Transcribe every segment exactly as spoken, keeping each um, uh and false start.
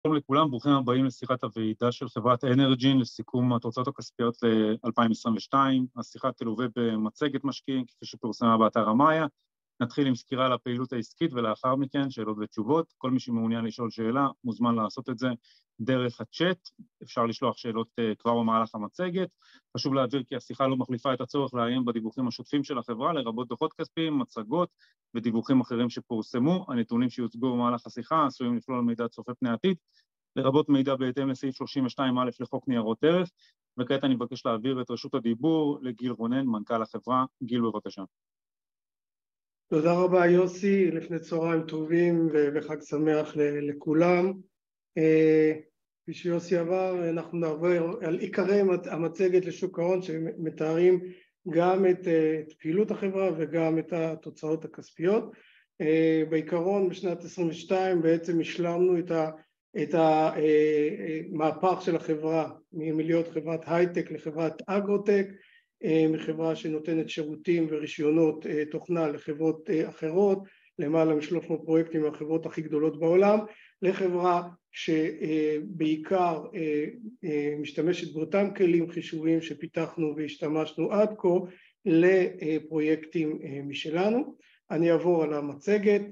שלום לכולם, ברוכים הבאים לשיחת הוועידה של חברת אנרג'ין לסיכום התוצאות הכספיות ל-אלפיים עשרים ושתיים. השיחה תלווה במצגת משקיעים כפי שפורסמה באתר המאיה. נתחיל עם סקירה על הפעילות העסקית ולאחר מכן שאלות ותשובות. כל מי שמעוניין לשאול שאלה מוזמן לעשות את זה דרך הצ'אט. אפשר לשלוח שאלות כבר במהלך המצגת. חשוב להבהיר כי השיחה לא מחליפה את הצורך לעיין בדיווחים השוטפים של החברה, לרבות דוחות כספיים, מצגות ודיווחים אחרים שפורסמו. הנתונים שיוצגו במהלך השיחה עשויים לכלול מידע צופה פני עתיד, לרבות מידע בהתאם לסעיף שלושים ושתיים א' לחוק ניירות ערך. וכעת אני מבקש להעביר את רשות הדיבור לגיל רונן, מנכ"ל החברה. גיל, בבקשה. תודה רבה יוסי, לפני צהריים טובים וחג שמח לכולם. כפי שיוסי עבר, אנחנו נעבור על עיקרי המצגת לשוק ההון שמתארים גם את פעילות החברה וגם את התוצאות הכספיות. בעיקרון בשנת עשרים ושתיים בעצם השלמנו את ה את המהפך של החברה מלהיות חברת הייטק לחברת אגרוטק, מחברה שנותנת שירותים ורישיונות תוכנה לחברות אחרות, למעלה מ-שלוש מאות פרויקטים מהחברות הכי גדולות בעולם, לחברה שבעיקר משתמשת באותם כלים חישוביים שפיתחנו והשתמשנו עד כה לפרויקטים משלנו. אני אעבור על המצגת.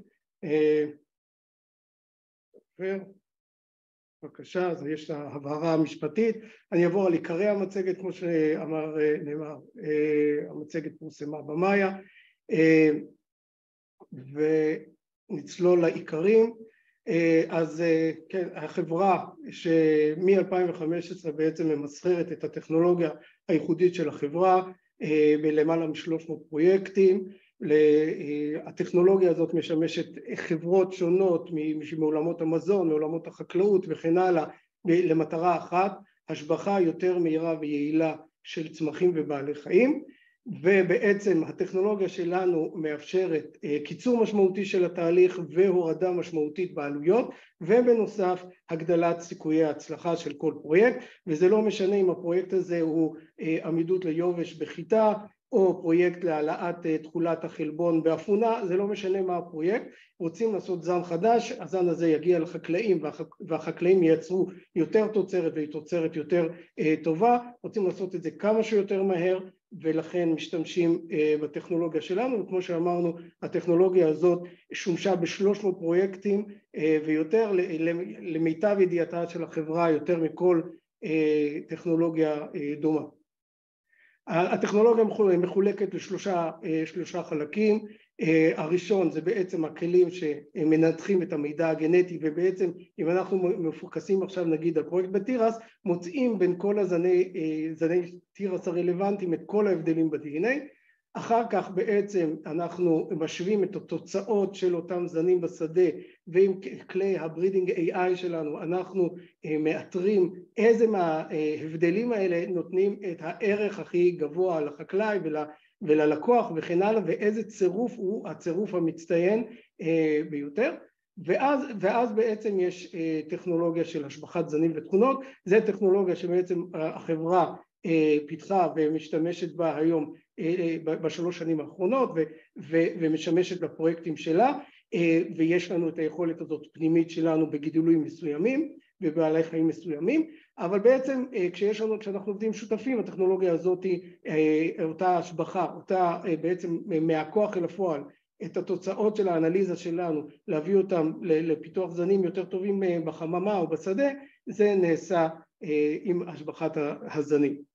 בבקשה, אז יש את ההבהרה המשפטית. אני אעבור על עיקרי המצגת, כמו שאמר נאמר, המצגת פורסמה במאיה, ונצלול לעיקרים. אז כן, החברה שמ-אלפיים וחמש עשרה בעצם ממסחרת את הטכנולוגיה הייחודית של החברה בלמעלה מ-שלוש מאות פרויקטים. הטכנולוגיה הזאת משמשת חברות שונות מעולמות המזון, מעולמות החקלאות וכן הלאה, למטרה אחת, השבחה יותר מהירה ויעילה של צמחים ובעלי חיים. ובעצם הטכנולוגיה שלנו מאפשרת קיצור משמעותי של התהליך והורדה משמעותית בעלויות, ובנוסף הגדלת סיכויי ההצלחה של כל פרויקט, וזה לא משנה אם הפרויקט הזה הוא עמידות ליובש בחיטה או פרויקט להעלאת תכולת החלבון באפונה, זה לא משנה מה הפרויקט. רוצים לעשות זן חדש, הזן הזה יגיע לחקלאים והחקלאים ייצרו יותר תוצרת והיא תוצרת יותר טובה. רוצים לעשות את זה כמה שיותר מהר, ולכן משתמשים בטכנולוגיה שלנו. וכמו שאמרנו, הטכנולוגיה הזאת שומשה ב-שלוש מאות פרויקטים ויותר, למיטב ידיעתה של החברה, יותר מכל טכנולוגיה דומה. הטכנולוגיה מחולקת לשלושה שלושה חלקים. הראשון זה בעצם הכלים שמנתחים את המידע הגנטי, ובעצם אם אנחנו מפוקסים עכשיו נגיד על פרויקט בתירס, מוצאים בין כל הזני זני תירס הרלוונטיים את כל ההבדלים ב-די אן איי. אחר כך בעצם אנחנו משווים את התוצאות של אותם זנים בשדה, ועם כלי הברידינג איי איי שלנו אנחנו מאתרים איזה מההבדלים האלה נותנים את הערך הכי גבוה לחקלאי וללקוח וכן הלאה, ואיזה צירוף הוא הצירוף המצטיין ביותר. ואז, ואז בעצם יש טכנולוגיה של השבחת זנים ותכונות. זה טכנולוגיה שבעצם החברה פיתחה ומשתמשת בה היום בשלוש שנים האחרונות ו, ו, ומשמשת בפרויקטים שלה, ויש לנו את היכולת הזאת פנימית שלנו בגידולים מסוימים ובעלי חיים מסוימים. אבל בעצם כשיש לנו, כשאנחנו עובדים שותפים, הטכנולוגיה הזאת היא אותה השבחה, אותה בעצם מהכוח אל הפועל, את התוצאות של האנליזה שלנו, להביא אותם לפיתוח זנים יותר טובים בחממה או בשדה, זה נעשה עם השבחת הזנים.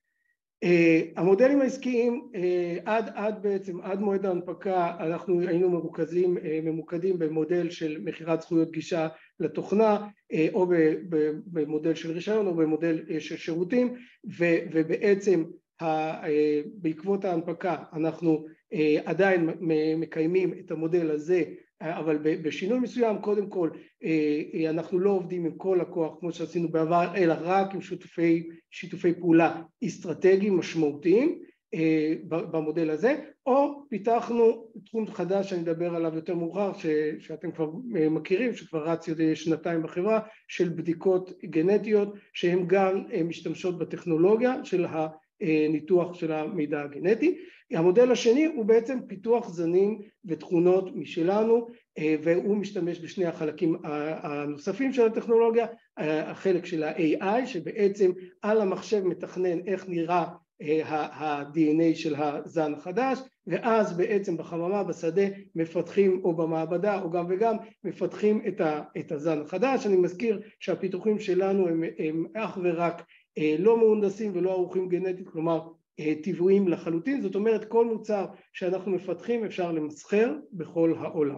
המודלים העסקיים, עד, עד בעצם, עד מועד ההנפקה, אנחנו היינו מרוכזים, ממוקדים במודל של מחירת זכויות גישה לתוכנה, או במודל של רישיון, או במודל של שירותים, ובעצם בעקבות ההנפקה אנחנו עדיין מקיימים את המודל הזה, אבל בשינוי מסוים. קודם כל אנחנו לא עובדים עם כל לקוח כמו שעשינו בעבר, אלא רק עם שיתופי, שיתופי פעולה אסטרטגיים משמעותיים במודל הזה, או פיתחנו תחום חדש שאני אדבר עליו יותר מאוחר, שאתם כבר מכירים, שכבר רץ שנתיים בחברה, של בדיקות גנטיות שהן גם משתמשות בטכנולוגיה של הניתוח של המידע הגנטי. המודל השני הוא בעצם פיתוח זנים ותכונות משלנו, והוא משתמש בשני החלקים הנוספים של הטכנולוגיה, החלק של ה-איי איי שבעצם על המחשב מתכנן איך נראה ה-די אן איי של הזן החדש, ואז בעצם בחממה בשדה מפתחים, או במעבדה או גם וגם מפתחים את הזן החדש. אני מזכיר שהפיתוחים שלנו הם, הם אך ורק לא מהונדסים ולא ערוכים גנטית, כלומר טבעיים לחלוטין, זאת אומרת כל מוצר שאנחנו מפתחים אפשר למסחר בכל העולם.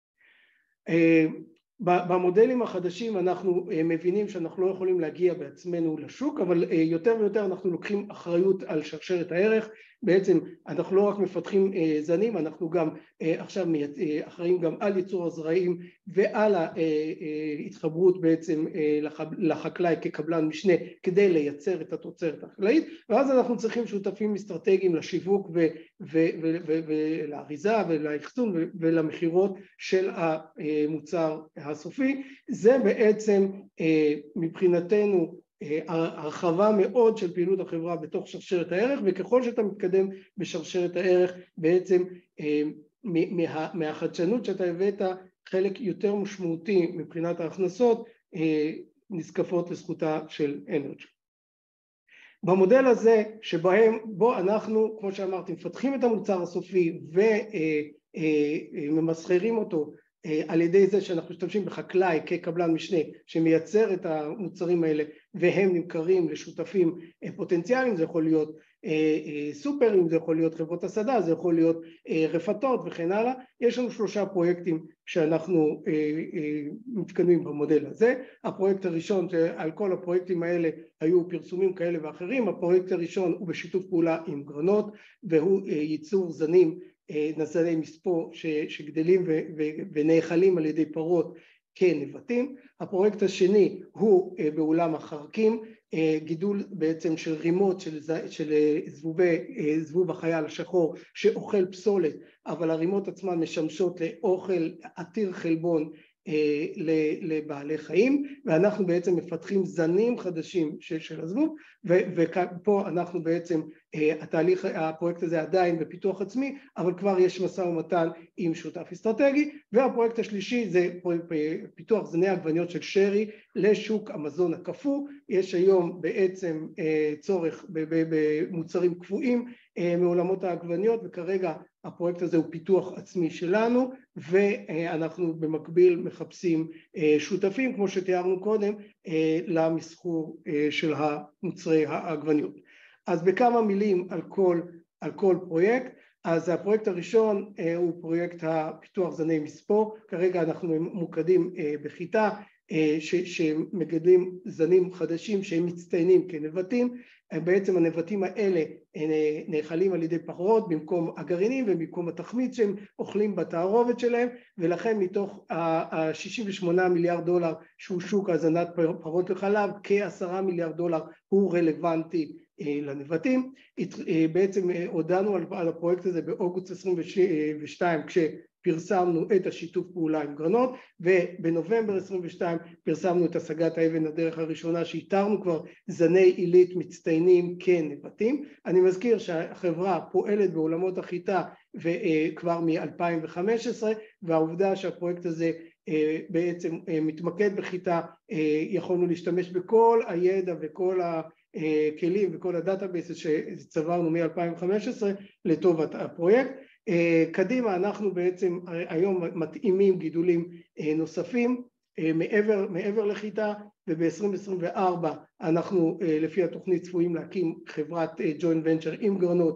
במודלים החדשים אנחנו מבינים שאנחנו לא יכולים להגיע בעצמנו לשוק, אבל יותר ויותר אנחנו לוקחים אחריות על שרשרת הערך. בעצם אנחנו לא רק מפתחים זנים, אנחנו גם עכשיו אחראים גם על ייצור הזרעים ועל ההתחברות בעצם לחקלאי כקבלן משנה כדי לייצר את התוצרת החקלאית, ואז אנחנו צריכים שותפים אסטרטגיים לשיווק ולאריזה ולאחסון ולמחירות של המוצר הסופי. זה בעצם מבחינתנו הרחבה מאוד של פעילות החברה בתוך שרשרת הערך, וככל שאתה מתקדם בשרשרת הערך בעצם מה, מהחדשנות שאתה הבאת חלק יותר משמעותי מבחינת ההכנסות נזקפות לזכותה של אנרג'י. במודל הזה שבהם בו אנחנו כמו שאמרתי מפתחים את המוצר הסופי וממסחרים אותו על ידי זה שאנחנו משתמשים בחקלאי כקבלן משנה שמייצר את המוצרים האלה והם נמכרים לשותפים פוטנציאליים, זה יכול להיות סופרים, זה יכול להיות חברות הסעדה, זה יכול להיות רפתות וכן הלאה. יש לנו שלושה פרויקטים שאנחנו מתקדמים במודל הזה. הפרויקט הראשון, על כל הפרויקטים האלה היו פרסומים כאלה ואחרים, הפרויקט הראשון הוא בשיתוף פעולה עם גרנות והוא ייצור זנים נזני מספוא שגדלים ונאכלים על ידי פרות כנבטים. הפרויקט השני הוא בעולם החרקים, גידול בעצם של רימות של, של זבובי, זבוב החייל השחור שאוכל פסולת, אבל הרימות עצמן משמשות לאוכל עתיר חלבון לבעלי חיים, ואנחנו בעצם מפתחים זנים חדשים של, של הזבוב, ופה אנחנו בעצם, התהליך, הפרויקט הזה עדיין בפיתוח עצמי, אבל כבר יש משא ומתן עם שותף אסטרטגי. והפרויקט השלישי זה פיתוח זני עגבניות של שרי לשוק המזון הקפוא. יש היום בעצם צורך במוצרים קפואים מעולמות העגבניות, וכרגע הפרויקט הזה הוא פיתוח עצמי שלנו, ואנחנו במקביל מחפשים שותפים כמו שתיארנו קודם למסחור של המוצרי העגבניות. אז בכמה מילים על כל, על כל פרויקט. אז הפרויקט הראשון הוא פרויקט הפיתוח זני מספוא, כרגע אנחנו ממוקדים בחיטה שמגדלים זנים חדשים שהם מצטיינים כנבטים. בעצם הנבטים האלה נאכלים על ידי פרות במקום הגרעינים ובמקום התחמיץ שהם אוכלים בתערובת שלהם, ולכן מתוך ה-שישים ושמונה מיליארד דולר שהוא שוק הזנת פרות לחלב, כ-עשרה מיליארד דולר הוא רלוונטי לנבטים. בעצם הודענו על הפרויקט הזה באוגוסט עשרים ושתיים כשפרסמנו את השיתוף פעולה עם גרנות, ובנובמבר עשרים ושתיים פרסמנו את השגת האבן הדרך הראשונה שאיתרנו כבר זני עילית מצטיינים כנבטים. אני מזכיר שהחברה פועלת בעולמות החיטה וכבר מ-אלפיים וחמש עשרה, והעובדה שהפרויקט הזה בעצם מתמקד בחיטה, יכולנו להשתמש בכל הידע וכל הכלים וכל הדאטאבייס שצברנו מ-אלפיים וחמש עשרה לטובת הפרויקט. קדימה אנחנו בעצם היום מתאימים גידולים נוספים מעבר, מעבר לחיטה, וב-עשרים עשרים וארבע אנחנו לפי התוכנית צפויים להקים חברת ג'וינט ונצ'ר עם גרנות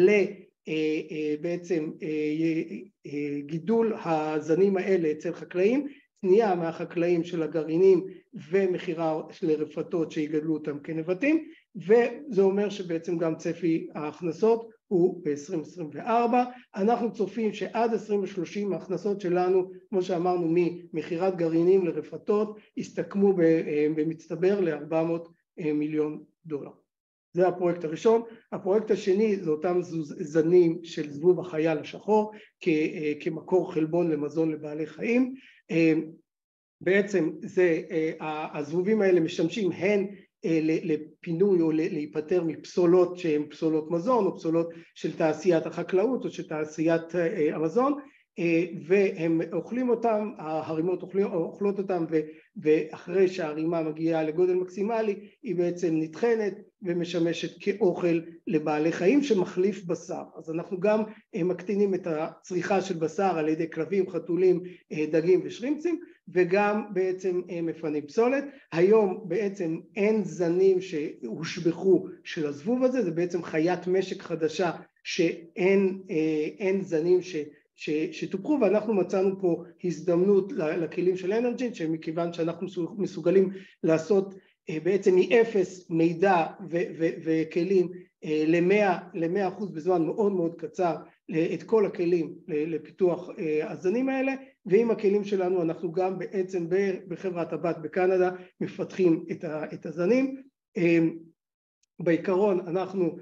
לבעצם גידול הזנים האלה אצל חקלאים, קנייה מהחקלאים של הגרעינים ומחירה של רפתות שיגדלו אותם כנבטים, וזה אומר שבעצם גם צפי ההכנסות הוא ב-עשרים עשרים וארבע. אנחנו צופים שעד עשרים שלושים ההכנסות שלנו, כמו שאמרנו, ממחירת גרעינים לרפתות, יסתכמו במצטבר ל-ארבע מאות מיליון דולר. זה הפרויקט הראשון. הפרויקט השני זה אותם זנים של זבוב החייל השחור כמקור חלבון למזון לבעלי חיים. בעצם זה, הזבובים האלה משמשים הן לפינוי או להיפטר מפסולות שהן פסולות מזון או פסולות של תעשיית החקלאות או של תעשיית המזון, והם אוכלים אותם, ההרימות אוכלות אותם, ואחרי שההרימה מגיעה לגודל מקסימלי היא בעצם נטחנת ומשמשת כאוכל לבעלי חיים שמחליף בשר. אז אנחנו גם מקטינים את הצריכה של בשר על ידי כלבים, חתולים, דגים ושרימפסים, וגם בעצם מפנים פסולת. היום בעצם אין זנים שהושבחו של הזבוב הזה, זה בעצם חיית משק חדשה שאין אין זנים ש שטופחו, ואנחנו מצאנו פה הזדמנות לכלים של אנרג'ין, שמכיוון שאנחנו מסוגלים לעשות בעצם מאפס מידע וכלים ל-מאה אחוז בזמן מאוד מאוד קצר את כל הכלים לפיתוח הזנים האלה, ועם הכלים שלנו אנחנו גם בעצם בחברת הבת בקנדה מפתחים את הזנים. בעיקרון אנחנו,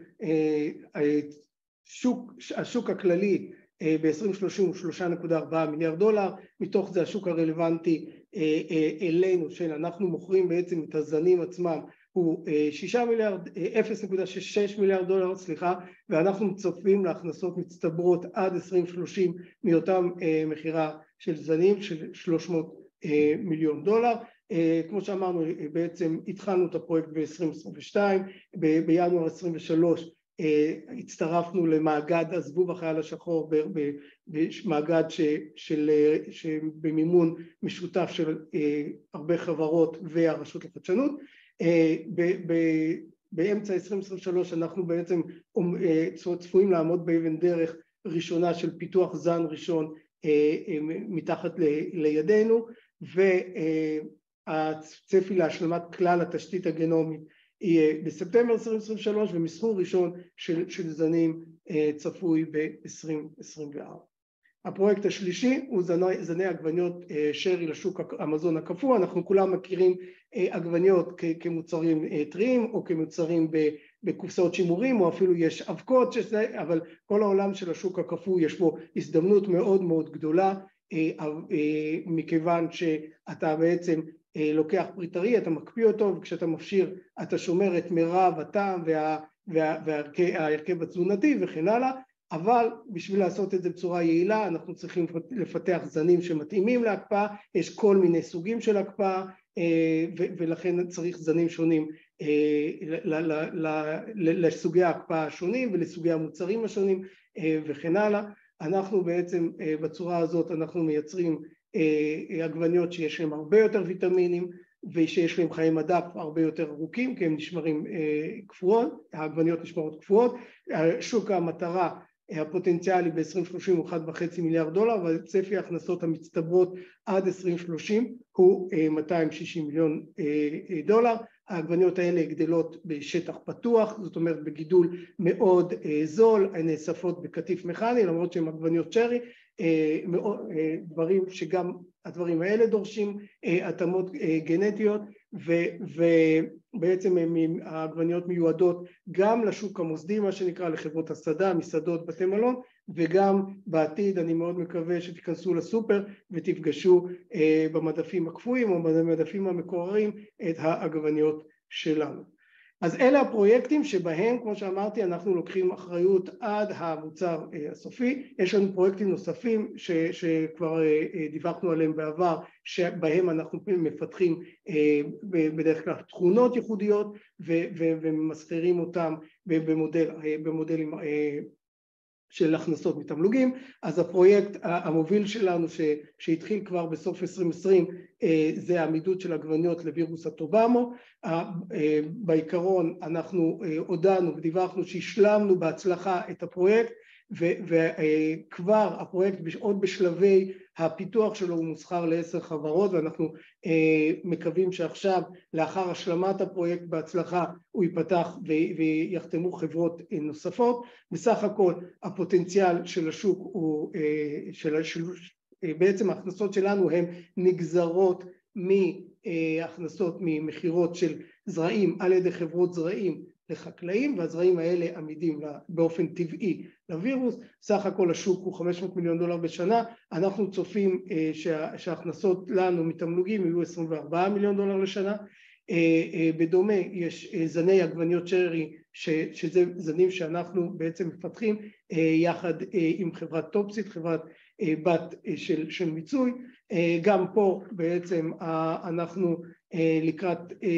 שוק, השוק הכללי ב-עשרים שלושים הוא שלוש נקודה ארבע מיליארד דולר, מתוך זה השוק הרלוונטי אלינו של אנחנו מוכרים בעצם את הזנים עצמם הוא שישה מיליארד, אפס נקודה שש מיליארד דולר, סליחה, ואנחנו צופים להכנסות מצטברות עד עשרים שלושים מאותם מחירה של זנים של שלוש מאות מיליון דולר. כמו שאמרנו, בעצם התחלנו את הפרויקט ב-עשרים עשרים ושתיים, בינואר עשרים ושלוש הצטרפנו למאגד הזבוב החייל השחור, במאגד שבמימון משותף של הרבה חברות והרשות לחדשנות. באמצע עשרים עשרים ושלוש אנחנו בעצם צפויים לעמוד באבן דרך ראשונה של פיתוח זן ראשון מתחת לידינו, והצפי להשלמת כלל התשתית הגנומית יהיה בספטמבר עשרים עשרים ושלוש, ומסחור ראשון של, של זנים צפוי ב-עשרים עשרים וארבע. הפרויקט השלישי הוא זני, זני עגבניות שרי לשוק המזון הקפוא. אנחנו כולם מכירים עגבניות כמוצרים טריים או כמוצרים בקופסאות שימורים, או אפילו יש אבקות, אבל כל העולם של השוק הקפוא יש בו הזדמנות מאוד מאוד גדולה, מכיוון שאתה בעצם לוקח פרי טרי, אתה מקפיא אותו, וכשאתה מפשיר אתה שומר את מרב הטעם וה, וה, וההרכב התזונתי וכן הלאה. אבל בשביל לעשות את זה בצורה יעילה אנחנו צריכים לפתח זנים שמתאימים להקפאה. יש כל מיני סוגים של הקפאה, ולכן צריך זנים שונים לסוגי ההקפאה השונים ולסוגי המוצרים השונים וכן הלאה. אנחנו בעצם בצורה הזאת אנחנו מייצרים עגבניות שיש להם הרבה יותר ויטמינים ושיש להם חיי מדף הרבה יותר ארוכים, כי הם נשמרים קפואות, העגבניות נשמרות קפואות. שוק המטרה הפוטנציאלי ב-עשרים שלושים הוא אחד וחצי מיליארד דולר, והצפי ההכנסות המצטברות עד עשרים שלושים הוא מאתיים ושישים מיליון דולר. העגבניות האלה גדלות בשטח פתוח, זאת אומרת בגידול מאוד זול, הן נאספות בקטיף מכני, למרות שהן עגבניות שרי, דברים שגם הדברים האלה דורשים התאמות גנטיות, ובעצם העגבניות מיועדות גם לשוק המוסדי, מה שנקרא לחברות הסעדה, מסעדות, בתי מלון, וגם בעתיד אני מאוד מקווה שתיכנסו לסופר ותפגשו במדפים הקפואים או במדפים המקוררים את העגבניות שלנו. אז אלה הפרויקטים שבהם, כמו שאמרתי, אנחנו לוקחים אחריות עד המוצר הסופי. יש לנו פרויקטים נוספים ש, שכבר דיווחנו עליהם בעבר, שבהם אנחנו מפתחים בדרך כלל תכונות ייחודיות ומסחרים אותם במודל, במודלים של הכנסות מתמלוגים. אז הפרויקט המוביל שלנו ש, שהתחיל כבר בסוף עשרים עשרים זה העמידות של עגבניות לווירוס הטובאמו. בעיקרון אנחנו הודענו ודיווחנו שהשלמנו בהצלחה את הפרויקט, וכבר הפרויקט עוד בשלבי הפיתוח שלו הוא מוסחר לעשר חברות, ואנחנו מקווים שעכשיו לאחר השלמת הפרויקט בהצלחה הוא ייפתח ויחתמו חברות נוספות. בסך הכל הפוטנציאל של השוק הוא, של, של, בעצם ההכנסות שלנו הן נגזרות מהכנסות ממחירות של זרעים על ידי חברות זרעים לחקלאים, והזרעים האלה עמידים באופן טבעי לווירוס. סך הכל השוק הוא חמש מאות מיליון דולר בשנה, אנחנו צופים שההכנסות לנו מתמלוגים יהיו עשרים וארבעה מיליון דולר לשנה. בדומה יש זני עגבניות שרי, שזה זנים שאנחנו בעצם מפתחים יחד עם חברת טופסיד, חברת בת של, של מיצוי. גם פה בעצם אנחנו לקראת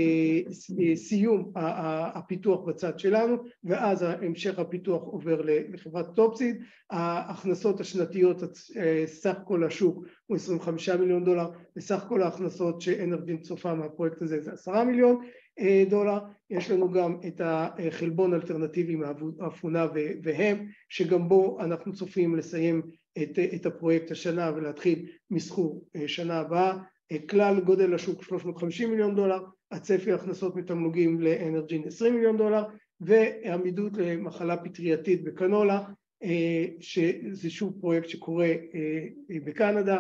סיום הפיתוח בצד שלנו, ואז המשך הפיתוח עובר לחברת טופסיד. ההכנסות השנתיות, סך כל השוק הוא עשרים וחמישה מיליון דולר, וסך כל ההכנסות שאנרג'ין צופה מהפרויקט הזה זה עשרה מיליון דולר. יש לנו גם את החלבון אלטרנטיבי מאפונה והם, שגם בו אנחנו צופים לסיים את, את הפרויקט השנה ולהתחיל מסחור שנה הבאה. כלל גודל השוק שלוש מאות וחמישים מיליון דולר, הצפי הכנסות מתמלוגים לאנרג'ין עשרים מיליון דולר, ועמידות למחלה פטרייתית בקנולה, שזה שוב פרויקט שקורה בקנדה.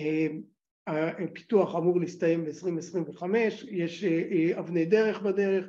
הפיתוח אמור להסתיים ב-עשרים עשרים וחמש, יש אבני דרך בדרך,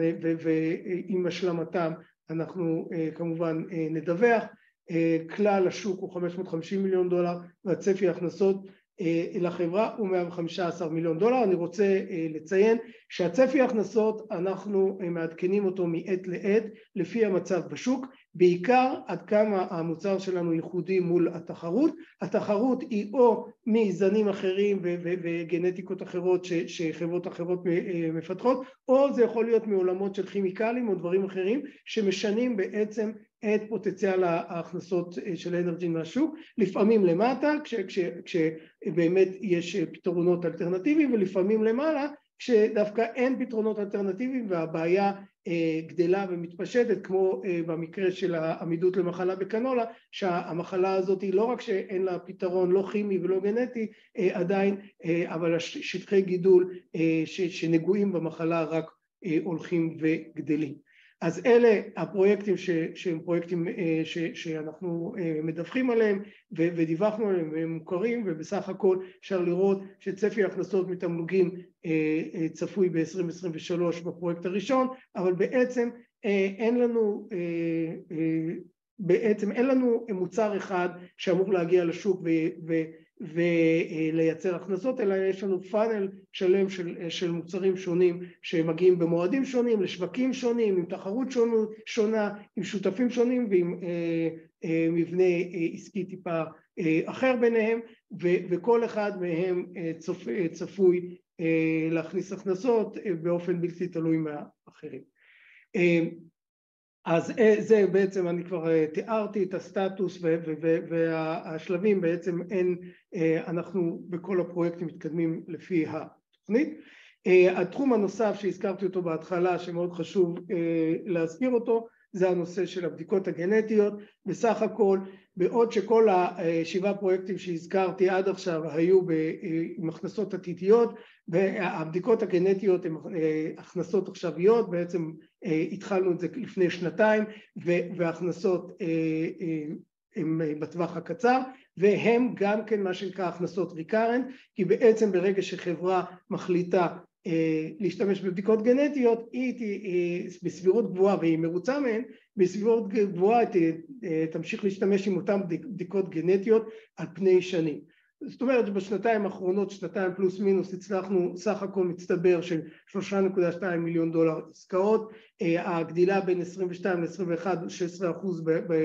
ועם השלמתם אנחנו כמובן נדווח. כלל השוק הוא חמש מאות וחמישים מיליון דולר, והצפי ההכנסות לחברה הוא מאה וחמישה עשר מיליון דולר. אני רוצה לציין שהצפי ההכנסות אנחנו מעדכנים אותו מעת לעת לפי המצב בשוק, בעיקר עד כמה המוצר שלנו ייחודי מול התחרות. התחרות היא או מזנים אחרים וגנטיקות אחרות שחברות אחרות מפתחות, או זה יכול להיות מעולמות של כימיקלים או דברים אחרים שמשנים בעצם את פוטנציאל ההכנסות של אנרג'ין מהשוק, לפעמים למטה כש, כש, כשבאמת יש פתרונות אלטרנטיביים, ולפעמים למעלה כשדווקא אין פתרונות אלטרנטיביים והבעיה גדלה ומתפשטת, כמו במקרה של העמידות למחלה בקנולה, שהמחלה הזאת היא לא רק שאין לה פתרון לא כימי ולא גנטי עדיין, אבל שטחי גידול שנגועים במחלה רק הולכים וגדלים. אז אלה הפרויקטים ש, שהם פרויקטים ש, שאנחנו מדווחים עליהם ודיווחנו עליהם והם מוכרים, ובסך הכל אפשר לראות שצפי הכנסות מתמלוגים צפוי ב-עשרים עשרים ושלוש בפרויקט הראשון, אבל בעצם אין לנו בעצם אין לנו מוצר אחד שאמור להגיע לשוק ו, ו, ולייצר הכנסות, אלא יש לנו פאנל שלם של, של מוצרים שונים שמגיעים במועדים שונים, לשווקים שונים, עם תחרות שונות, שונה, עם שותפים שונים ועם אה, אה, מבנה אה, עסקי טיפה אה, אחר ביניהם, ו, וכל אחד מהם אה, צופ, אה, צפוי אה, להכניס הכנסות אה, באופן בלתי תלוי מהאחרים. אה, אז זה בעצם, אני כבר תיארתי את הסטטוס והשלבים, בעצם אין, אנחנו בכל הפרויקטים מתקדמים לפי התוכנית. התחום הנוסף שהזכרתי אותו בהתחלה, שמאוד חשוב להזכיר אותו, זה הנושא של הבדיקות הגנטיות. בסך הכל, בעוד שכל השבעה פרויקטים שהזכרתי עד עכשיו היו עם הכנסות עתידיות, והבדיקות הגנטיות הן הכנסות עכשוויות, בעצם התחלנו את זה לפני שנתיים, וההכנסות הן בטווח הקצר, והם גם כן מה שנקרא הכנסות ריקרנט, כי בעצם ברגע שחברה מחליטה להשתמש בבדיקות גנטיות, היא בסבירות גבוהה והיא מרוצה מהן, בסבירות גבוהה תמשיך להשתמש עם אותן בדיקות גנטיות על פני שנים. זאת אומרת, בשנתיים האחרונות, שנתיים פלוס מינוס, הצלחנו סך הכל מצטבר של שלוש נקודה שתיים מיליון דולר עסקאות, הגדילה בין עשרים ושתיים ל-עשרים ואחת, שש עשרה אחוז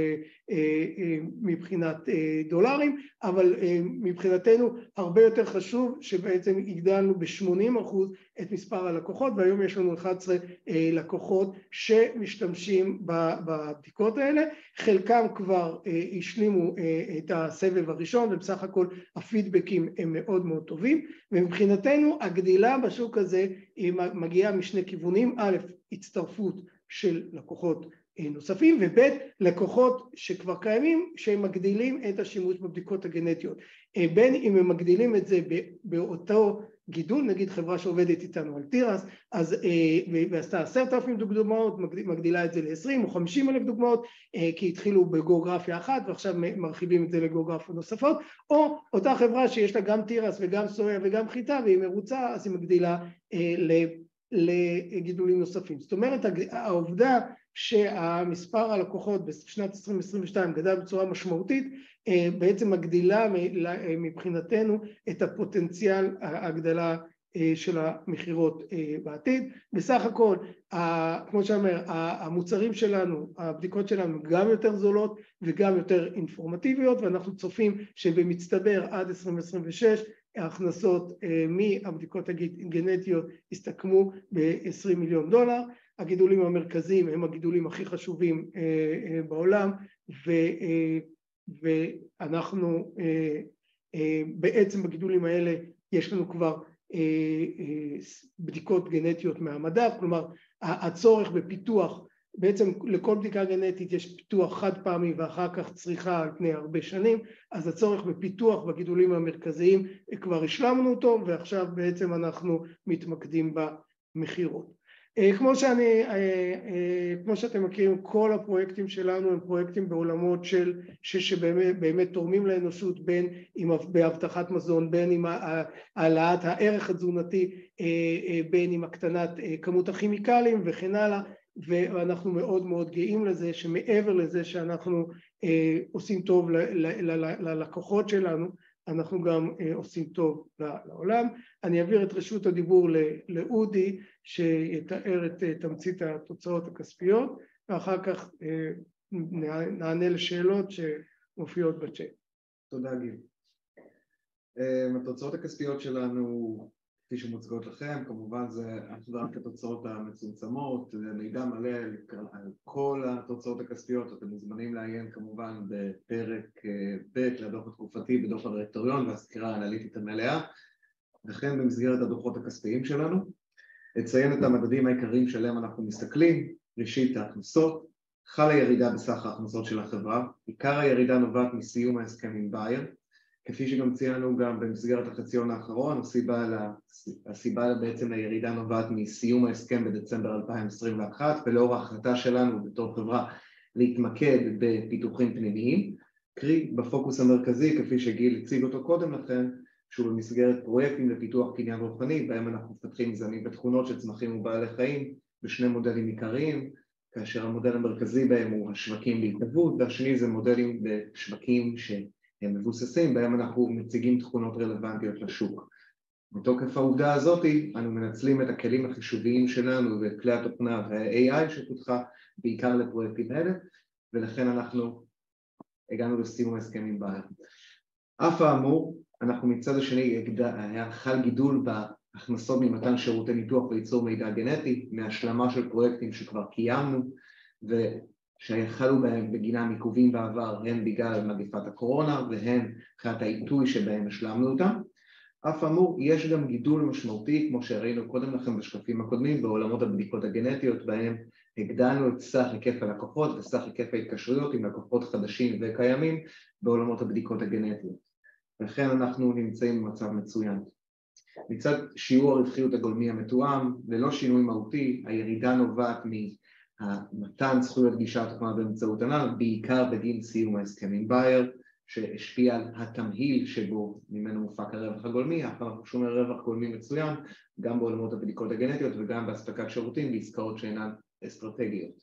מבחינת דולרים, אבל מבחינתנו הרבה יותר חשוב שבעצם הגדלנו ב-שמונים אחוז את מספר הלקוחות, והיום יש לנו אחד עשר לקוחות שמשתמשים בבדיקות האלה, חלקם כבר השלימו את הסבב הראשון, ובסך הכל הפידבקים הם מאוד מאוד טובים, ומבחינתנו הגדילה בשוק הזה היא מגיעה משני כיוונים, א', הצטרפות של לקוחות נוספים, וב' לקוחות שכבר קיימים שהם מגדילים את השימוש בבדיקות הגנטיות, בין אם הם מגדילים את זה באותו גידול, נגיד חברה שעובדת איתנו על תירס, אז ועשתה עשרת אלפים דוגמאות, מגדילה את זה ל-עשרים או חמישים אלף דוגמאות, כי התחילו בגיאוגרפיה אחת ועכשיו מרחיבים את זה לגיאוגרפיה נוספות, או אותה חברה שיש לה גם תירס וגם סויה וגם חיטה והיא מרוצה, אז היא מגדילה לגידולים נוספים. זאת אומרת, העובדה שהמספר הלקוחות בשנת עשרים עשרים ושתיים גדל בצורה משמעותית, בעצם מגדילה מבחינתנו את הפוטנציאל הגדלה של המחירות בעתיד. בסך הכל, כמו שאומר, המוצרים שלנו, הבדיקות שלנו גם יותר זולות וגם יותר אינפורמטיביות, ואנחנו צופים שבמצטבר עד עשרים עשרים ושש ההכנסות מהבדיקות הגנטיות הסתכמו ב-עשרים מיליון דולר. הגידולים המרכזיים הם הגידולים הכי חשובים בעולם, ואנחנו בעצם בגידולים האלה יש לנו כבר בדיקות גנטיות מהמדף, כלומר הצורך בפיתוח, בעצם לכל בדיקה גנטית יש פיתוח חד פעמי ואחר כך צריכה על פני הרבה שנים, אז הצורך בפיתוח בגידולים המרכזיים כבר השלמנו אותו, ועכשיו בעצם אנחנו מתמקדים במחירות. כמו שאני, כמו שאתם מכירים, כל הפרויקטים שלנו הם פרויקטים בעולמות של, שבאמת באמת תורמים לאנושות, בין עם בהבטחת מזון, בין עם העלאת הערך התזונתי, בין עם הקטנת כמות הכימיקלים וכן הלאה, ואנחנו מאוד מאוד גאים לזה שמעבר לזה שאנחנו עושים טוב ללקוחות שלנו, אנחנו גם עושים טוב לעולם. אני אעביר את רשות הדיבור לאודי שיתאר את תמצית התוצאות הכספיות, ואחר כך נענה לשאלות שמופיעות בצ'אט. תודה גיל. התוצאות הכספיות שלנו, כפי שמוצגות לכם, כמובן זה רק התוצאות המצומצמות, זה מידע מלא על כל התוצאות הכספיות, אתם מוזמנים לעיין כמובן בפרק ב' לדוח התקופתי בדוח הדירקטוריון והסקירה האנליטית המלאה, וכן במסגרת הדוחות הכספיים שלנו. אציין את המדדים העיקריים שלהם אנחנו מסתכלים. ראשית, ההכנסות, חלה ירידה בסך ההכנסות של החברה, עיקר הירידה נובעת מסיום ההסכם עם בייר, כפי שגם ציינו גם במסגרת החציון האחרון, הסיבה, הסיבה בעצם לירידה נובעת מסיום ההסכם בדצמבר אלפיים עשרים ואחת, ולאור ההחלטה שלנו בתור חברה להתמקד בפיתוחים פנימיים, קרי בפוקוס המרכזי, כפי שגיל הציג אותו קודם לכן, שהוא במסגרת פרויקטים לפיתוח קניין רוחני, בהם אנחנו מפתחים זנים ותכונות של צמחים ובעלי חיים, בשני מודלים עיקריים, כאשר המודל המרכזי בהם הוא השווקים בהתנדבות, והשני זה מודלים בשווקים ש... הם מבוססים, בהם אנחנו מציגים תכונות רלוונטיות לשוק. מתוקף העובדה הזאת, אנו מנצלים את הכלים החישוביים שלנו וכלי התוכנה וה-איי איי שפותחה בעיקר לפרויקטים האלה, ולכן אנחנו הגענו לסיום ההסכם עם בייר. אף האמור, אנחנו מצד השני היה חל גידול בהכנסות ממתן שירותי ניתוח וייצור מידע גנטי, מהשלמה של פרויקטים שכבר קיימנו, ו... שהחלו בהם בגינם עיכובים בעבר, הן בגלל מגפת הקורונה והן מבחינת העיתוי שבהם השלמנו אותם. אף אמור, יש גם גידול משמעותי, כמו שראינו קודם לכן בשקפים הקודמים, בעולמות הבדיקות הגנטיות, בהם הגדלנו את סך היקף הלקוחות וסך היקף ההתקשרויות עם לקוחות חדשים וקיימים בעולמות הבדיקות הגנטיות. לכן אנחנו נמצאים במצב מצוין. מצד שיעור הרווחיות הגולמי המתואם, ללא שינוי מהותי, הירידה נובעת מ... מתן זכויות גישה התוכנה באמצעות ענן, בעיקר בגין סיום ההסכם עם בייר, שהשפיע על התמהיל שבו ממנו מופק הרווח הגולמי, אך אנחנו שומעים רווח גולמי מצוין, גם בעולמות הבדיקות הגנטיות וגם בהספקת שירותים בעסקאות שאינן אסטרטגיות.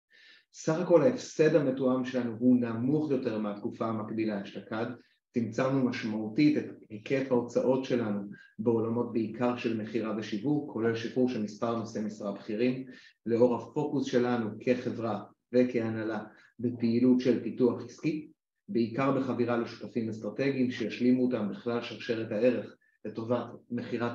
סך הכל ההפסד המתואם שלנו הוא נמוך יותר מהתקופה המקבילה אשתקד, צמצמנו משמעותית את היקף ההוצאות שלנו בעולמות בעיקר של מחירה ושיווק, כולל שיפור של מספר נושאי משרה בכירים, לאור הפוקוס שלנו כחברה וכהנהלה בפעילות של פיתוח עסקי, בעיקר בחבירה לשותפים אסטרטגיים שישלימו אותם בכלל שרשרת הערך לטובת מחירת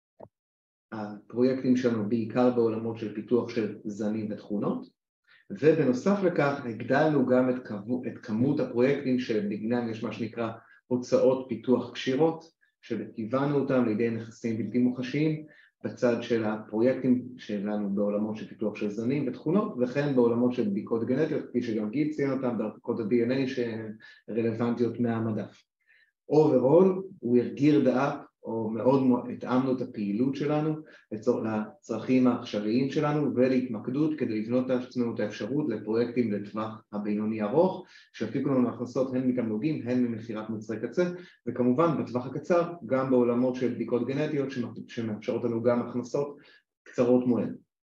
הפרויקטים שלנו, בעיקר בעולמות של פיתוח של זנים ותכונות, ובנוסף לכך הגדלנו גם את, כמות, את כמות הפרויקטים שבגינם יש מה שנקרא הוצאות פיתוח קשירות, שכיוונו אותם לידי נכסים בלתי מוחשיים בצד של הפרויקטים שלנו בעולמות של פיתוח של זנים ותכונות, וכן בעולמות של בדיקות גנטיות, כפי שגם גיל ציין אותם, בערכות ה-די אן איי שהן רלוונטיות מהמדף. Overall, we geared up, או מאוד התאמנו את הפעילות שלנו לצרכים העכשוויים שלנו ולהתמקדות כדי לבנות לעצמנו את האפשרות לפרויקטים לטווח הבינוני ארוך, שיפיקו לנו הכנסות הן מתמלוגים, הן ממכירת מוצרי קצה, וכמובן בטווח הקצר גם בעולמות של בדיקות גנטיות שמאפשרות לנו גם הכנסות קצרות מועד.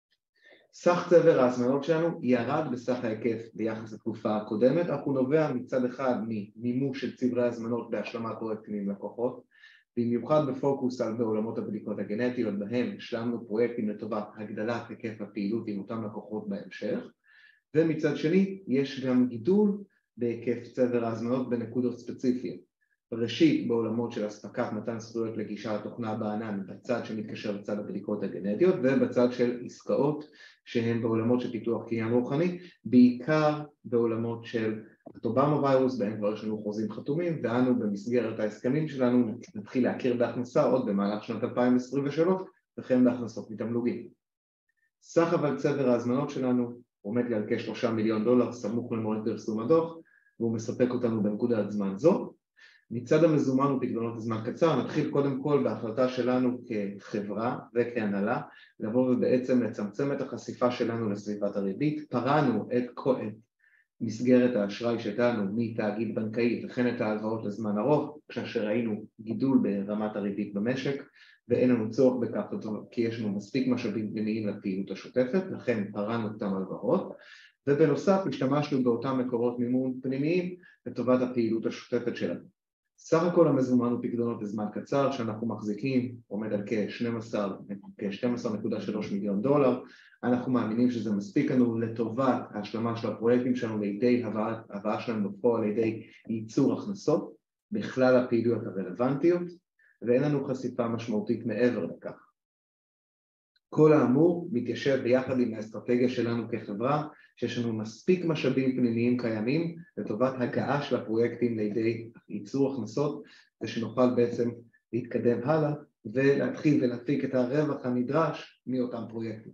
סך צבר ההזמנות שלנו ירד בסך ההיקף ביחס לתקופה הקודמת, אך הוא נובע מצד אחד ממימוש של צברי הזמנות בהשלמת פרויקטים עם לקוחות, במיוחד בפוקוס על בעולמות הבדיקות הגנטיות, בהם השלמנו פרויקטים לטובת הגדלת היקף הפעילות עם אותם לקוחות בהמשך, ומצד שני יש גם גידול בהיקף צבר ההזמנות בנקודות ספציפיות. ראשית בעולמות של הספקת מתן זכויות לגישה לתוכנה בענן בצד שמתקשר לצד הבדיקות הגנטיות, ובצד של עסקאות שהן בעולמות של פיתוח קניין רוחני, בעיקר בעולמות של אוטובאמה ויירוס, בהם כבר יש לנו חוזים חתומים, ואנו במסגרת ההסכמים שלנו נתחיל להכיר בהכנסה עוד במהלך שנת אלפיים עשרים ושלוש, וכן בהכנסות מתמלוגים. סך אבל צבר ההזמנות שלנו עומד לי על כשלושה מיליון דולר סמוך למועד פרסום הדוח, והוא מספק אותנו בנקודת זמן זו. מצד המזומן ופקדונות לזמן קצר, נתחיל קודם כל בהחלטה שלנו כחברה וכהנהלה, לבוא ובעצם לצמצם את החשיפה שלנו לסביבת הריבית. פרענו את, את מסגרת האשראי שלנו מתאגיד בנקאי וכן את ההלוואות לזמן ארוך, כאשר ראינו גידול ברמת הריבית במשק, ואין לנו צורך בכך כי יש לנו מספיק משאבים פנימיים לפעילות השוטפת, לכן פרענו אותם הלוואות. ובנוסף השתמשנו באותם מקורות מימון פנימיים לטובת הפעילות השוטפת שלנו. סך הכל המזומן ופקדונות לזמן קצר שאנחנו מחזיקים עומד על כ-שתים עשרה נקודה שלוש מיליון דולר. אנחנו מאמינים שזה מספיק לנו לטובת ההשלמה של הפרויקטים שלנו לידי הבאה שלנו בפועל לידי ייצור הכנסות בכלל הפעילויות הרלוונטיות, ואין לנו חשיפה משמעותית מעבר לכך. כל האמור מתיישב ביחד עם האסטרטגיה שלנו כחברה, שיש לנו מספיק משאבים פנימיים קיימים לטובת הגעה של הפרויקטים לידי ייצור הכנסות, ושנוכל בעצם להתקדם הלאה ולהתחיל ולהפיק את הרווח הנדרש מאותם פרויקטים.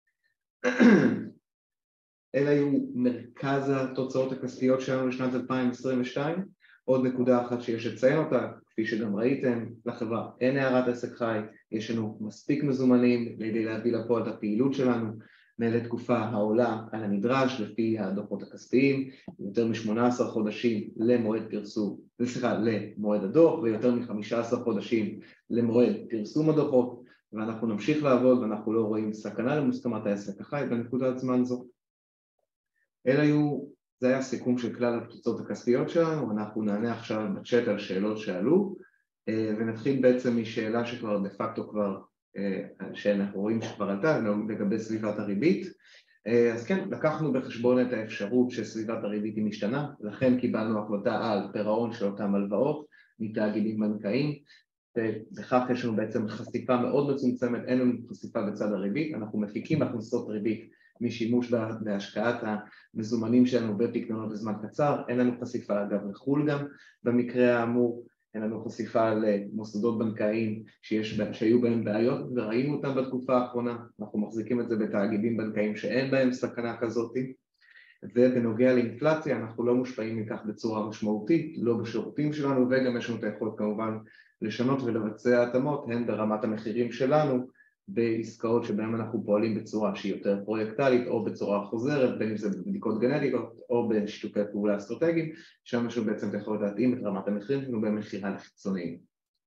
אלה היו מרכז התוצאות הכספיות שלנו לשנת אלפיים עשרים ושתיים. עוד נקודה אחת שיש לציין אותה, כפי שגם ראיתם, לחברה אין הערת עסק חי, יש לנו מספיק מזומנים כדי להביא לפועל את הפעילות שלנו, לתקופה העולה על הנדרש לפי הדוחות הכספיים, יותר מ-שמונה עשרה חודשים למועד פרסום, סליחה, למועד הדוח, ויותר מ-חמישה עשר חודשים למועד פרסום הדוחות, ואנחנו נמשיך לעבוד ואנחנו לא רואים סכנה למוסכמת העסק החי בנקודת זמן זו. אלה היו זה היה סיכום של כלל התוצאות הכספיות שלנו, אנחנו נענה עכשיו בצ'אט על שאלות שעלו, ונתחיל בעצם משאלה שכבר דה פקטו כבר, שאנחנו רואים שכבר עלתה, לגבי סביבת הריבית. אז כן, לקחנו בחשבון את האפשרות שסביבת הריבית היא משתנה, לכן קיבלנו החלטה על פירעון של אותם הלוואות מתאגידים בנקאיים, ובכך יש לנו בעצם חשיפה מאוד מצומצמת, אין לנו חשיפה בצד הריבית, אנחנו מפיקים הכנסות ריבית משימוש בהשקעת המזומנים שלנו בפקדונות לזמן קצר, אין לנו חשיפה אגב לחול גם במקרה האמור, אין לנו חשיפה למוסדות בנקאיים שיש, שהיו בהם בעיות וראינו אותם בתקופה האחרונה, אנחנו מחזיקים את זה בתאגידים בנקאיים שאין בהם סכנה כזאת, ובנוגע לאינפלציה אנחנו לא מושפעים מכך בצורה משמעותית, לא בשירותים שלנו, וגם יש לנו את היכולת כמובן לשנות ולבצע התאמות, הן ברמת המחירים שלנו, בעסקאות שבהן אנחנו פועלים בצורה שהיא יותר פרויקטלית או בצורה חוזרת, בין אם זה בבדיקות גנטיות או בשיתופי פעולה אסטרטגיים, שם יש לנו בעצם את היכולת להתאים את רמת המחירים שלנו במכירה לחיצוניים.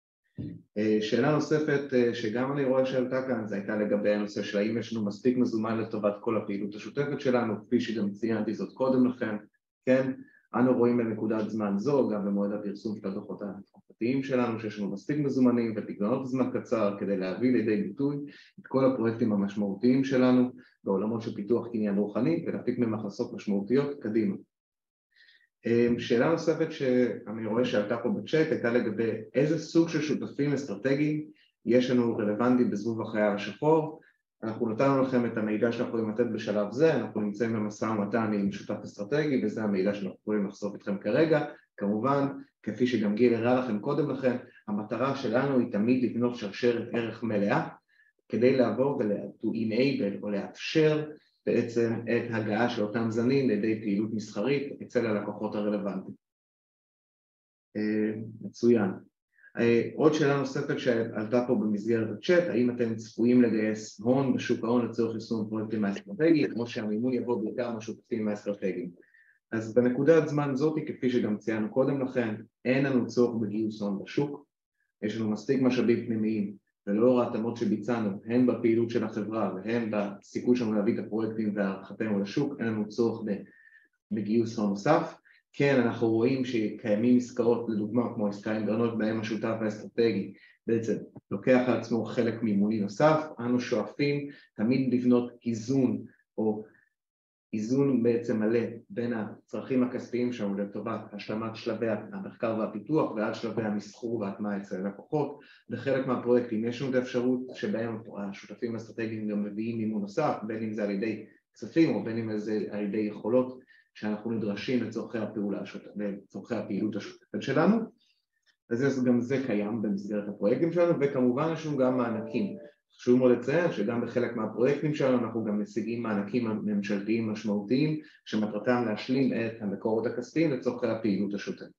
שאלה נוספת שגם אני רואה שעלתה כאן, זה הייתה לגבי הנושא של האם יש לנו מספיק מזומן לטובת כל הפעילות השוטפת שלנו, כפי שגם ציינתי זאת קודם לכן, כן? אנו רואים בנקודת זמן זו, גם במועד הפרסום של הדוחות התקופתיים שלנו, שיש לנו מספיק מזומנים ופקדונות זמן קצר כדי להביא לידי ביטוי את כל הפרויקטים המשמעותיים שלנו בעולמות של פיתוח קניין רוחני ולהפיק מהם הכנסות משמעותיות קדימה. שאלה נוספת שאני רואה שעלתה פה בצ'אט הייתה לגבי איזה סוג של שותפים אסטרטגיים יש לנו רלוונטי בזבוב החייל השחור. אנחנו נתנו לכם את המידע שאנחנו יכולים לתת בשלב זה, אנחנו נמצאים במשא ומתן עם שותף אסטרטגי וזה המידע שאנחנו יכולים לחשוף איתכם כרגע. כמובן, כפי שגם גיל הראה לכם קודם לכן, המטרה שלנו היא תמיד לבנות שרשרת ערך מלאה כדי לעבור ו-to enable או לאפשר בעצם את הגעה של אותם זנים לידי פעילות מסחרית אצל הלקוחות הרלוונטיים. מצוין. עוד שאלה נוספת שעלתה פה במסגרת הצ'אט, האם אתם צפויים לגייס הון בשוק ההון לצורך יישום פרויקטים האסטרטגיים, כמו שהמימון יבוא בעיקר מהשותפים האסטרטגיים. אז בנקודת זמן זאת, כפי שגם ציינו קודם לכן, אין לנו צורך בגיוס הון בשוק, יש לנו מספיק משאבים פנימיים, ולאור ההתאמות שביצענו, הן בפעילות של החברה והן בסיכוי שלנו להביא את הפרויקטים והערכתנו לשוק, אין לנו צורך בגיוס הון נוסף. כן, אנחנו רואים שקיימים עסקאות, לדוגמה כמו עסקה עם גרנות, בהם השותף האסטרטגי בעצם לוקח על עצמו חלק מימוני נוסף. אנו שואפים תמיד לבנות איזון או איזון בעצם מלא בין הצרכים הכספיים שלנו לטובת השלמת שלבי המחקר והפיתוח ועד שלבי המסחור וההטמעה אצל לקוחות. בחלק מהפרויקטים יש לנו את האפשרות שבהם השותפים האסטרטגיים גם מביאים מימון נוסף, בין אם זה על ידי כספים או בין אם זה על ידי יכולות שאנחנו נדרשים לצורכי הפעולה, לצורכי הפעילות השוטפת שלנו. אז גם זה קיים במסגרת הפרויקטים שלנו, וכמובן יש לנו גם מענקים. חשוב מאוד לציין שגם בחלק מהפרויקטים שלנו אנחנו גם משיגים מענקים ממשלתיים משמעותיים שמטרתם להשלים את המקורות הכספיים לצורכי הפעילות השוטפת.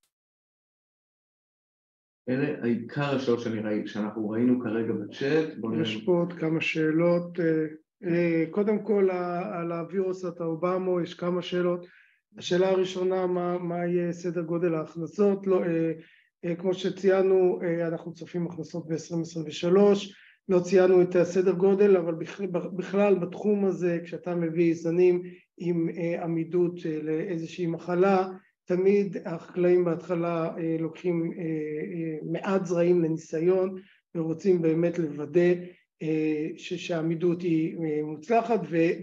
אלה העיקר השאלות שאנחנו ראינו כרגע בצ'אט. יש פה עוד כמה שאלות. קודם כל על הווירוס הטאובאמו יש כמה שאלות. השאלה הראשונה, מה, מה יהיה סדר גודל ההכנסות? לא, כמו שציינו, אנחנו צופים הכנסות ב-עשרים עשרים ושלוש, לא ציינו את הסדר גודל, אבל בכלל בתחום הזה, כשאתה מביא זנים עם עמידות לאיזושהי מחלה, תמיד החקלאים בהתחלה לוקחים מעט זרעים לניסיון, ורוצים באמת לוודא שהעמידות היא מוצלחת,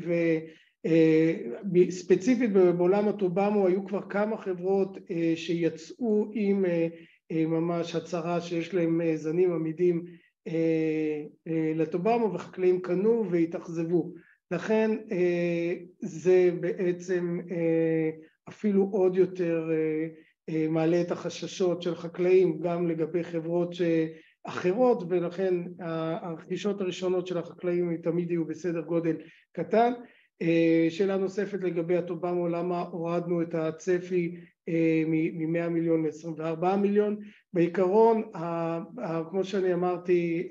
וספציפית בעולם הטאובאמו היו כבר כמה חברות שיצאו עם ממש הצהרה שיש להם זנים עמידים לטאובאמו, וחקלאים קנו והתאכזבו. לכן זה בעצם אפילו עוד יותר מעלה את החששות של חקלאים גם לגבי חברות אחרות, ולכן הרכישות הראשונות של החקלאים תמיד יהיו בסדר גודל קטן. שאלה נוספת לגבי הטאובאמו, למה הורדנו את הצפי מ-מאה מיליון ל-עשרים וארבעה מיליון? בעיקרון, כמו שאני אמרתי,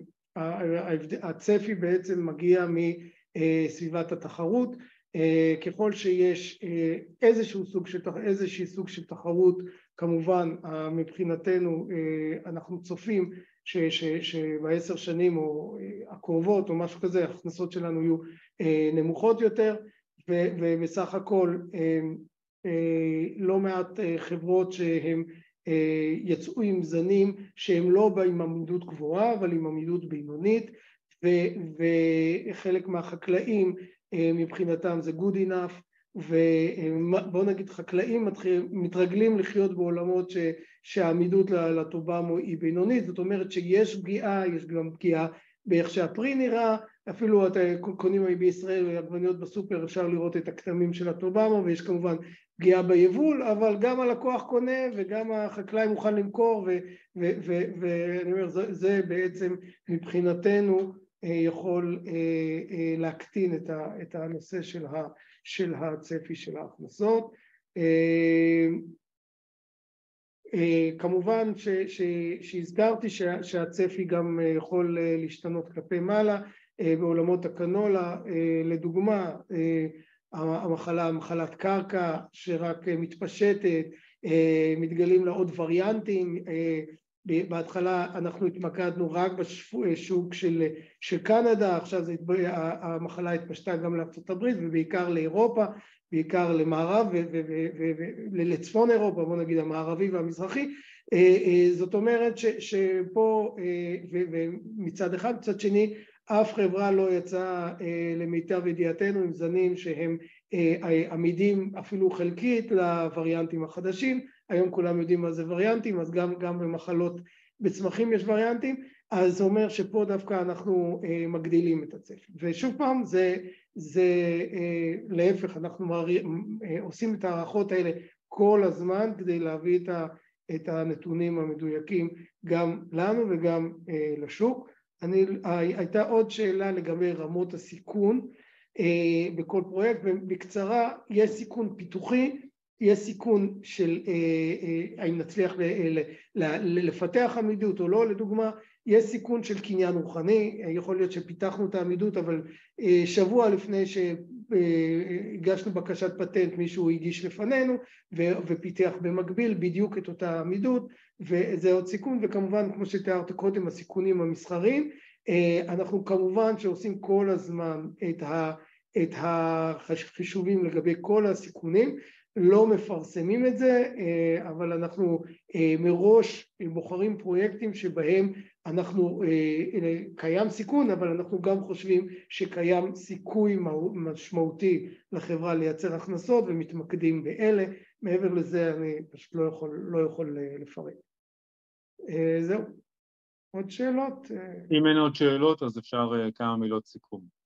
הצפי בעצם מגיע מסביבת התחרות. ככל שיש איזשהו סוג של, איזשהו סוג של תחרות, כמובן מבחינתנו אנחנו צופים ש, ש, שבעשר שנים או הקרובות או משהו כזה, ההכנסות שלנו יהיו נמוכות יותר, ו, ובסך הכל לא מעט חברות שהם יצאו עם זנים שהם לא עם עמידות גבוהה אבל עם עמידות בינונית, ו, וחלק מהחקלאים מבחינתם זה good enough, ובוא נגיד חקלאים מתרגלים לחיות בעולמות ש, שהעמידות לטאובאמו היא בינונית, זאת אומרת שיש פגיעה, יש גם פגיעה באיך שהפרי נראה, אפילו אתה קונים בישראל עגבניות בסופר אפשר לראות את הכתמים של הטאובאמו, ויש כמובן פגיעה ביבול, אבל גם הלקוח קונה וגם החקלאי מוכן למכור, ואני אומר זה, זה בעצם מבחינתנו יכול להקטין את הנושא של ה של הצפי של ההכנסות. כמובן שהזכרתי שהצפי גם יכול להשתנות כלפי מעלה בעולמות הקנולה, לדוגמה המחלה, מחלת קרקע שרק מתפשטת, מתגלים לה עוד וריאנטים. בהתחלה אנחנו התמקדנו רק בשוק של, של קנדה, עכשיו זה, המחלה התפשטה גם לארצות הברית ובעיקר לאירופה, בעיקר למערב ולצפון אירופה, בוא נגיד המערבי והמזרחי. זאת אומרת ש, שפה, ומצד אחד, מצד שני, אף חברה לא יצאה למיטב ידיעתנו עם זנים שהם עמידים אפילו חלקית לווריאנטים החדשים. היום כולם יודעים מה זה וריאנטים, אז גם, גם במחלות בצמחים יש וריאנטים, אז זה אומר שפה דווקא אנחנו אה, מגדילים את הצפי. ושוב פעם, זה, זה אה, להפך, אנחנו מרא, אה, עושים את הערכות האלה כל הזמן, כדי להביא את, ה, את הנתונים המדויקים גם לנו וגם אה, לשוק. אני, הייתה עוד שאלה לגבי רמות הסיכון אה, בכל פרויקט, ובקצרה, יש סיכון פיתוחי, יש סיכון של האם נצליח לפתח עמידות או לא, לדוגמה, יש סיכון של קניין רוחני, יכול להיות שפיתחנו את העמידות, אבל שבוע לפני שהגשנו בקשת פטנט, מישהו הגיש לפנינו ופיתח במקביל בדיוק את אותה עמידות, וזה עוד סיכון, וכמובן, כמו שתיארת קודם, הסיכונים המסחריים, אנחנו כמובן שעושים כל הזמן את החישובים לגבי כל הסיכונים, לא מפרסמים את זה, אבל אנחנו מראש בוחרים פרויקטים שבהם אנחנו, קיים סיכון, אבל אנחנו גם חושבים שקיים סיכוי משמעותי לחברה לייצר הכנסות ומתמקדים באלה. מעבר לזה אני פשוט לא יכול, לא יכול לפרט. זהו. עוד שאלות? אם אין עוד שאלות, אז אפשר כמה מילות סיכום.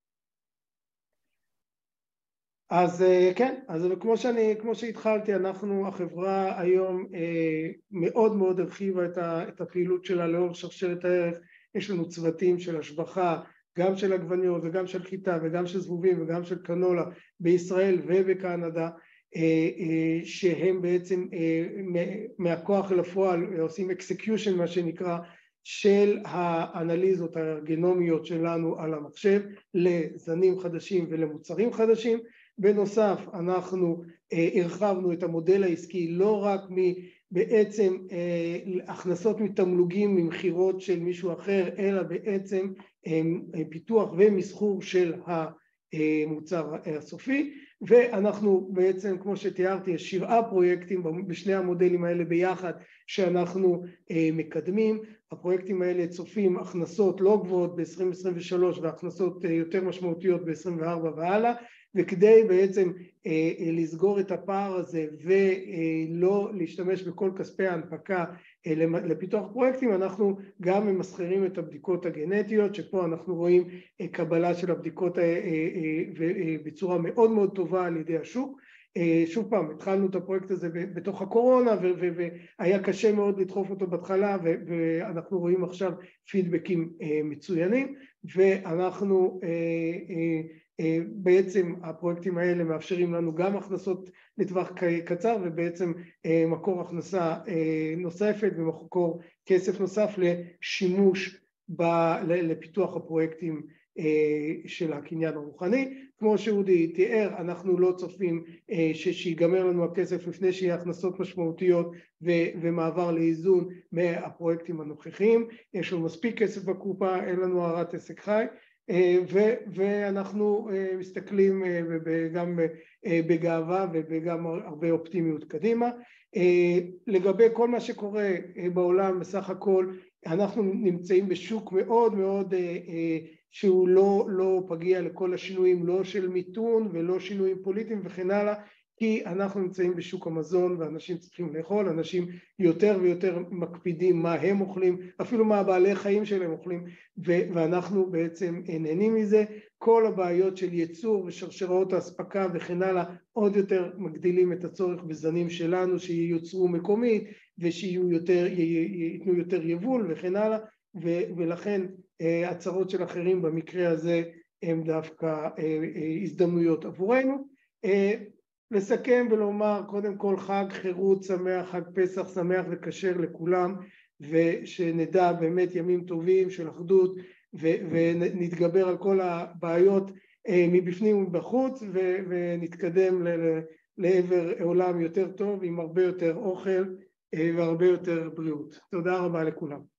אז כן, אז כמו שאני, כמו שהתחלתי, אנחנו, החברה היום מאוד מאוד הרחיבה את הפעילות שלה לאורך שרשרת הערך. יש לנו צוותים של השבחה, גם של עגבניות וגם של חיטה וגם של זבובים וגם של קנולה בישראל ובקנדה, שהם בעצם מהכוח אל הפועל עושים execution מה שנקרא של האנליזות הגנומיות שלנו על המחשב לזנים חדשים ולמוצרים חדשים. בנוסף אנחנו הרחבנו את המודל העסקי לא רק בעצם הכנסות מתמלוגים ממחירות של מישהו אחר, אלא בעצם פיתוח ומסחור של המוצר הסופי. ואנחנו בעצם, כמו שתיארתי, יש שבעה פרויקטים בשני המודלים האלה ביחד שאנחנו מקדמים. הפרויקטים האלה צופים הכנסות לא גבוהות ב-עשרים עשרים ושלוש והכנסות יותר משמעותיות ב-עשרים וארבע והלאה, וכדי בעצם לסגור את הפער הזה ולא להשתמש בכל כספי ההנפקה לפיתוח פרויקטים, אנחנו גם ממסחרים את הבדיקות הגנטיות, שפה אנחנו רואים קבלה של הבדיקות בצורה מאוד מאוד טובה על ידי השוק. שוב פעם, התחלנו את הפרויקט הזה בתוך הקורונה והיה קשה מאוד לדחוף אותו בהתחלה, ואנחנו רואים עכשיו פידבקים מצוינים, ואנחנו בעצם הפרויקטים האלה מאפשרים לנו גם הכנסות לטווח קצר ובעצם מקור הכנסה נוספת ומקור כסף נוסף לשימוש לפיתוח הפרויקטים של הקניין הרוחני. כמו שאודי תיאר, אנחנו לא צופים שיגמר לנו הכסף לפני שיהיה הכנסות משמעותיות ומעבר לאיזון מהפרויקטים הנוכחיים. יש לנו מספיק כסף בקופה, אין לנו הערת עסק חי, ואנחנו מסתכלים גם בגאווה וגם הרבה אופטימיות קדימה. לגבי כל מה שקורה בעולם, בסך הכל אנחנו נמצאים בשוק מאוד מאוד שהוא לא, לא פגיע לכל השינויים, לא של מיתון ולא שינויים פוליטיים וכן הלאה, כי אנחנו נמצאים בשוק המזון ואנשים צריכים לאכול, אנשים יותר ויותר מקפידים מה הם אוכלים, אפילו מה בעלי חיים שלהם אוכלים, ואנחנו בעצם נהנים מזה. כל הבעיות של ייצור ושרשראות האספקה וכן הלאה עוד יותר מגדילים את הצורך בזנים שלנו שיוצרו מקומית ושיהיו יותר, ייתנו יותר יבול וכן הלאה, ולכן הצרות של אחרים במקרה הזה הם דווקא הזדמנויות עבורנו. לסכם ולומר קודם כל חג חירות שמח, חג פסח שמח וכשר לכולם, ושנדע באמת ימים טובים של אחדות ונתגבר על כל הבעיות מבפנים ובחוץ ונתקדם לעבר עולם יותר טוב עם הרבה יותר אוכל והרבה יותר בריאות. תודה רבה לכולם.